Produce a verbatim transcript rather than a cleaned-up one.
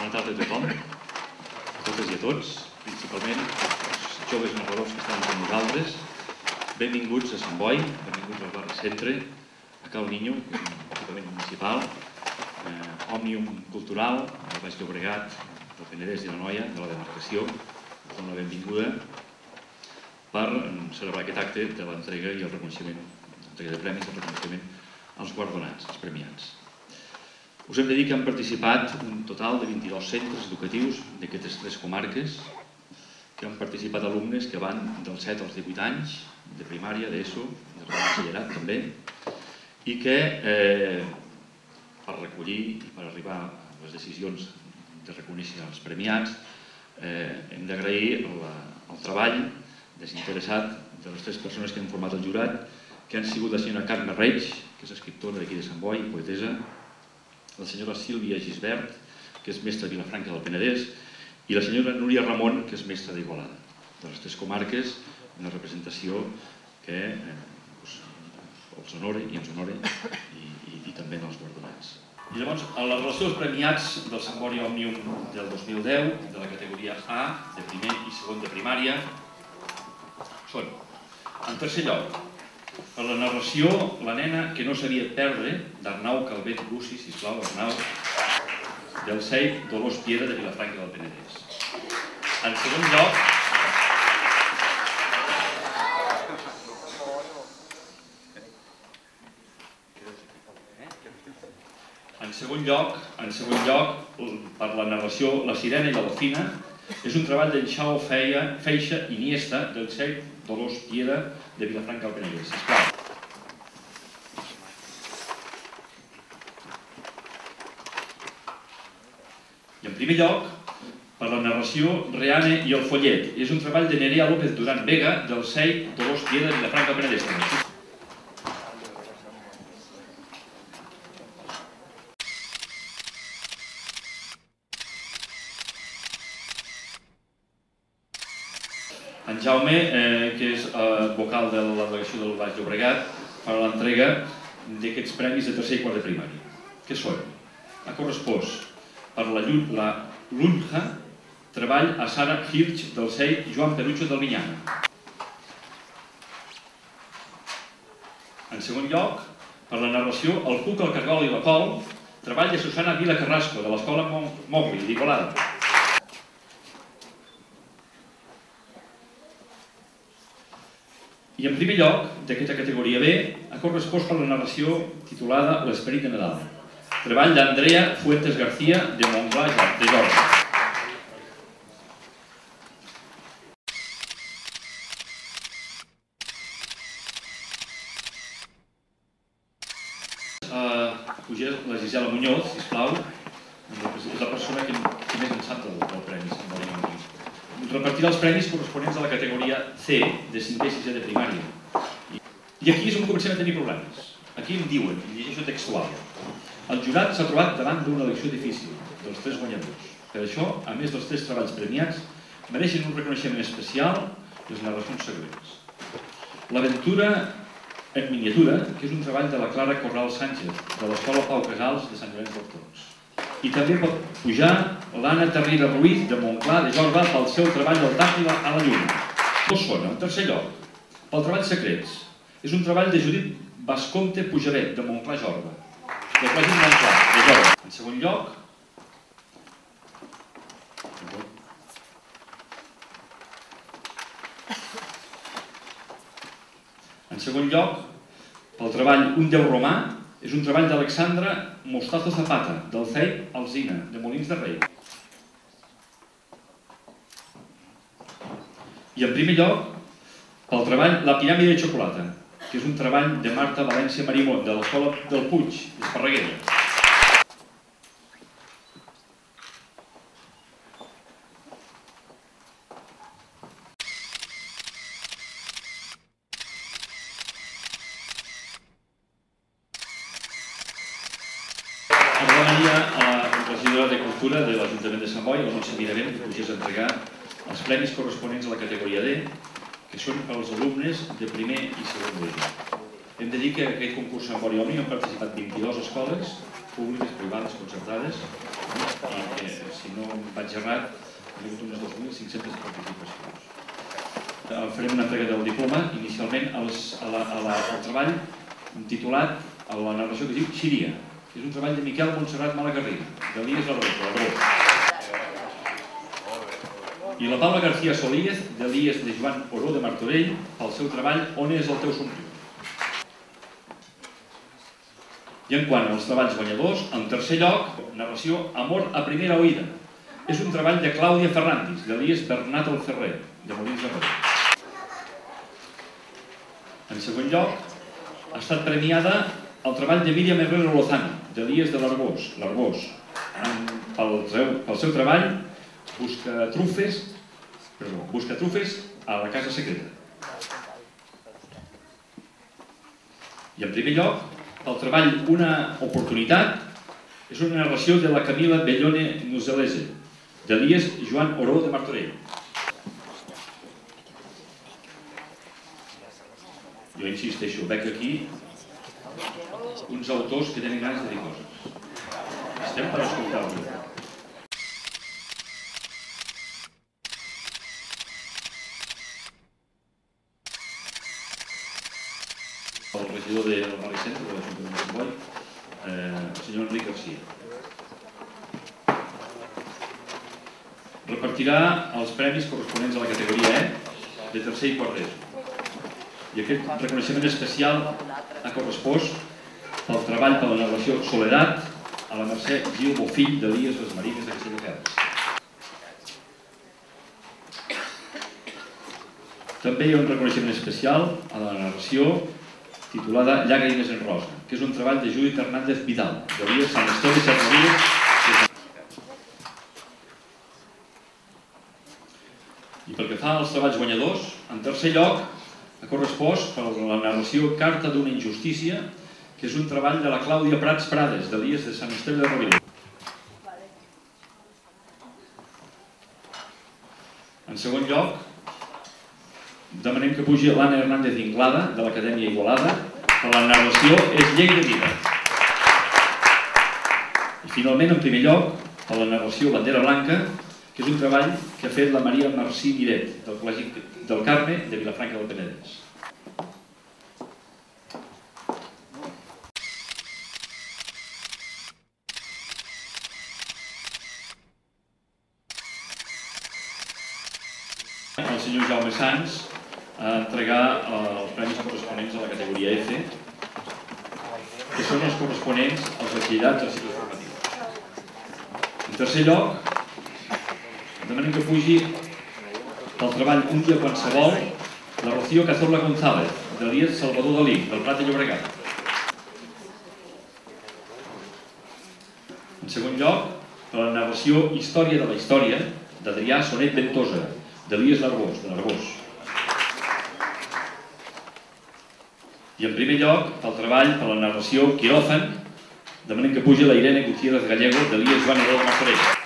Bona tarda a tothom, a totes i a tots, principalment els joves narradors que estan amb nosaltres. Benvinguts a Sant Boi, benvinguts al barri Centre, a Cal Niño, que és un equipament municipal, eh, Òmnium Cultural, del Baix Llobregat, del Penedès i la Noia, de la demarcació. Us dono la benvinguda per celebrar aquest acte de l'entrega i el reconeixement, l'entrega de premis i el reconeixement als guardonats, als premiats. Us hem de dir que han participat un total de vint-i-dos centres educatius d'aquestes tres comarques, que han participat alumnes que van dels set als divuit anys, de primària, d'ESO, de batxillerat també, i que per recollir i per arribar a les decisions de reconèixer els premiats hem d'agrair el treball desinteressat de les tres persones que han format el jurat, que han sigut la senyora Carme Reig, que és escriptora d'aquí de Sant Boi, poetesa, la senyora Sílvia Gisbert, que és mestra de Vilafranca del Penedès, i la senyora Núria Ramon, que és mestra d'Igualada. De les tres comarques, una representació que els honora i ens honora, i també dels guardonats. I llavors, a la relació dels premiats del Sant Boi Òmnium del dos mil deu, de la categoria A, de primer i segon de primària, són, en tercer lloc, per la narració, La nena que no sabia perdre, d'Arnau Calvet Luci, sisplau, Arnau, del Sei Dolors Piedra de Vilafranca del Penedès. En segon lloc, en segon lloc, en segon lloc, per la narració La sirena i la delfina, és un treball d'en Xao Feixa Iniesta del Sei Dolors Piedra de Vilafranca del Penedès. Sisplau. I en primer lloc, per la narració Reane i el follet. És un treball de Nerea López Duran Vega del Sei Dolors Piedra de Vilafranca del Penedès. En Jaume, que és vocal de la delegació del Baix Llobregat, per a l'entrega d'aquests premis de tercer i quart de primària. Què són? Ha correspost per la Lunja, treball a Sara Hirsch del Sei Joan Perucho del Vinyana. En segon lloc, per la narració El cuc, el cargol i la col, treball de Susana Vila Carrasco, de l'Escola Mogli, d'Igualada. I en primer lloc, d'aquesta categoria B, ha correspost per la narració titulada L'esperit de Nadal, treball d'Andrea Fuentes García de Montclar de Jorba. Puja la Gisela Muñoz, sisplau, és la persona que més en sap del premi. Repartirà els premis corresponents a la categoria C, de cinquè i sisè de primària. I aquí és on comencem a tenir problemes. Aquí em diuen, em llegeixo textual, el jurat s'ha trobat davant d'una elecció difícil dels tres guanyadors. Per això, a més dels tres treballs premiats, mereixen un reconeixement especial les narracions següents. L'aventura en miniatura, que és un treball de la Clara Corral Sánchez, de l'Escola Pau Casals de Sant Llorenç d'Hortons. I també pot pujar l'Anna Terriba Ruiz de Montclar de Jorba pel seu treball del Tàctil a la Lluna. Dos són, en tercer lloc, pel treball Secrets. És un treball de Judit Bascomte Pujavet, de Montclar Jorba. De Col·legi Montclar, de Jorba. En segon lloc, en segon lloc, pel treball Un Déu Romà, és un treball d'Alexandra Mostazo Zapata, del C E I Alzina, de Molins de Rei. I en primer lloc, pel treball La piràmide de xocolata, que és un treball de Marta València Marimón, de l'Escola del Puig, d'Esparreguera. Demanaria a la regidora de Cultura de l'Ajuntament de Sant Boi, la Montse Miravent, que pugés a entregar els premis corresponents a la categoria D, que són pels alumnes de primer i segon d'ESO. Hem de dir que en aquest concurs Sant Boi Òmnium han participat vint-i-dues escoles, públiques, privades, concertades, i si no vaig errat, hi ha hagut unes dos mil cinc-centes participacions. Farem una entrega del diploma, inicialment al treball titulat a la narració que diu Xiria. És un treball de Miquel Montserrat Malagarriga, d'Elies Larrós. I la Paula García Solíez, d'Elies de Joan Oró de Martorell, pel seu treball On és el teu somriure. I en quant als treballs guanyadors, en tercer lloc, narració Amor a primera oïda. És un treball de Clàudia Ferrandis, d'Elies Bernat el Ferrer, de Molins de Rei. En segon lloc, ha estat premiada el treball de Míriam Herrero Lozano, d'Elies de l'Arbós, l'Arbós. Pel seu treball, busca trufes, perdó, busca trufes a la casa secreta. I en primer lloc, el treball Una oportunitat és una narració de la Camila Bellone Nuzelese, d'Elies Joan Oró de Martorell. Jo insisteixo, veig aquí uns autors que tenen ganes de dir coses. Estem per escoltar-los. El regidor del barri centre de l'Ajuntament de Sant Boi, el senyor Enric Garcia. Repartirà els premis corresponents a la categoria E de tercer i quart d'ESO. I aquest reconeixement especial ha correspost pel treball per la narració Soledat a la Mercè Gil Bofill d'Elies les Marines de Castelldefels. També hi ha un reconeixement especial a la narració titulada Llàgrimes en rosa, que és un treball de Judit Hernández Vidal, d'Elies Sant Esteve i Sant Marines. I pel que fa als treballs guanyadors, en tercer lloc ha correspost per la narració Carta d'una injustícia, que és un treball de la Clàudia Prats Prades, d'Elies de Sant Esteve de Rovira. En segon lloc, demanem que pugi l'Anna Hernández Inglada, de l'Acadèmia Igualada, per la narració És llei de vida. I finalment, en primer lloc, per la narració Bandera Blanca, que és un treball que ha fet la Maria Marcí Miret, del Col·legi del Carme, de Vilafranca del Penedès. El senyor Jaume Sans a entregar els premis corresponents a la categoria F, que són els corresponents als batxillerats dels cicles formatius. En tercer lloc, demanem que pugi pel treball Un dia qualsevol la Rocío Cazorla González, d'Elies Salvador Dalí, del Prat de Llobregat. En segon lloc, per la narració Història de la història, d'Adrià Sonet Ventosa, d'Elies Larrós, de l'Argós. I en primer lloc, pel treball per la narració Quiròfan, demanem que pugi la Irene Gutiérrez Gallego, d'Elies Joan Oró de Martorell.